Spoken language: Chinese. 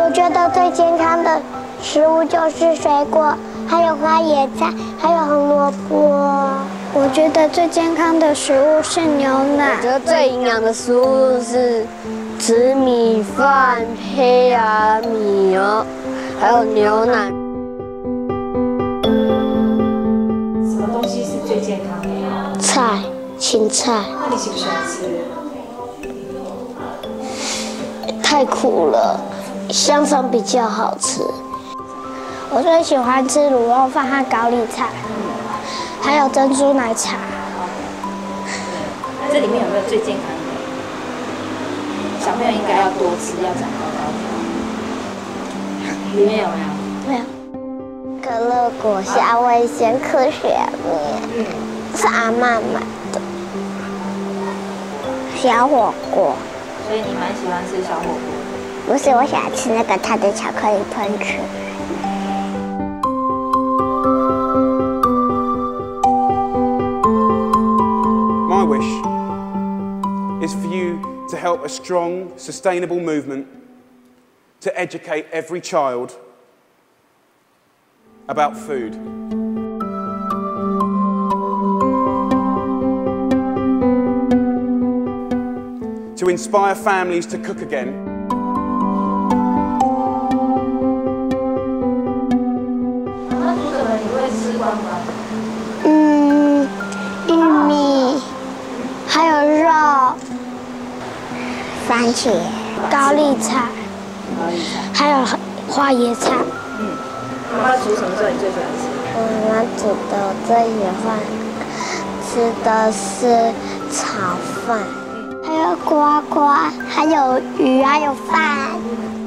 我觉得最健康的食物就是水果，还有花椰菜，还有红萝卜。我觉得最健康的食物是牛奶。 我觉得最营养的食物是紫米饭、胚芽米哦，还有牛奶。 什么东西是最健康的？ 菜，青菜。 那你喜不喜欢吃？ 太苦了，香肠比较好吃。我最喜欢吃卤肉饭和高丽菜，还有珍珠奶茶。 那这里面有没有最健康的？小朋友应该要多吃，要长高高的。里面有没有？ 没有。可乐果虾味鲜科学面，是阿嬷买的。小火锅。 所以你蛮喜欢吃小火锅？ 不是，我喜欢吃那个它的巧克力喷泉。 My wish is for you to help a strong, sustainable movement to educate every child about food. To inspire families to cook again. 嗯，玉米，还有肉，番茄、高丽菜，还有花椰菜。 妈妈煮什么时候你最喜欢吃？ 妈妈煮的我最喜欢吃的是炒饭。还有瓜瓜，还有鱼，还有饭。